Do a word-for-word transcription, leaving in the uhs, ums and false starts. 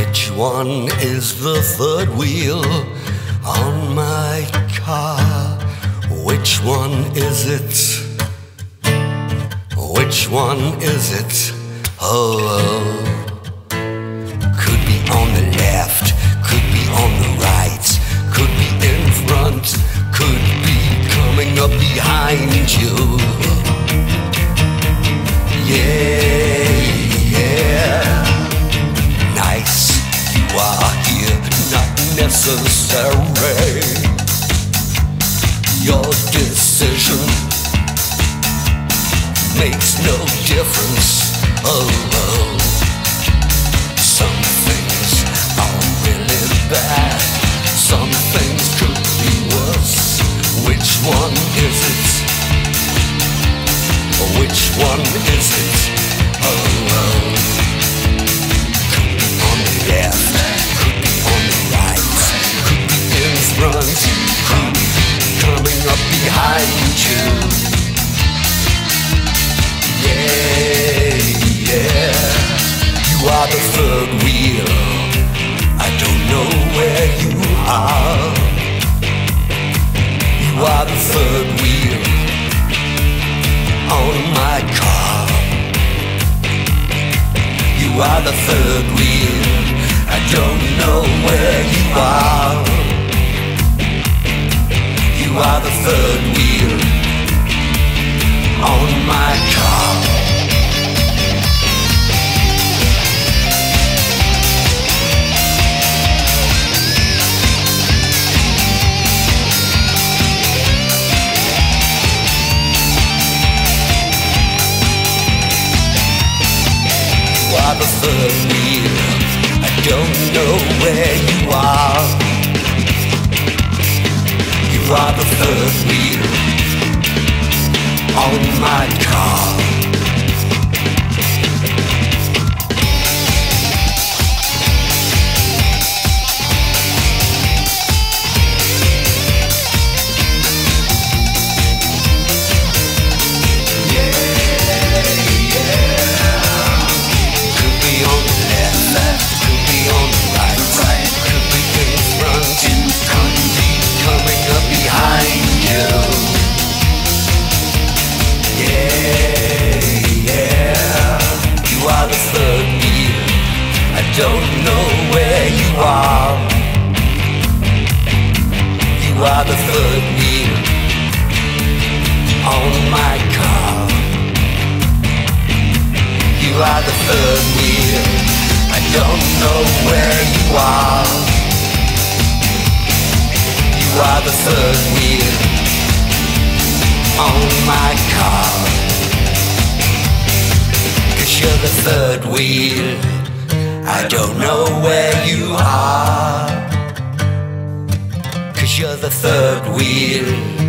Which one is the third wheel on my car? Which one is it? Which one is it? Oh, could be on the left, could be on the right, could be in front, could be coming up behind you. Yeah, yeah. Nice, you are here, not necessary. Your decision makes no difference. Oh, some things are really bad, some things could be worse. Which one is it? Which one is it? Oh, could be on the left, could be on the right, could be in front, could be coming up behind you. Yeah, yeah. You are the third wheel. I don't know where you are. You are the third wheel on my car. You are the third wheel. I don't know where you are. You are the third wheel on my car. You are the third wheel. I don't know where you are. You are the third wheel on my car. Don't know where you are. You are the third wheel on my car. You are the third wheel. I don't know where you are. You are the third wheel on my car. 'Cause you're the third wheel. I don't know where you are. 'Cause you're the third wheel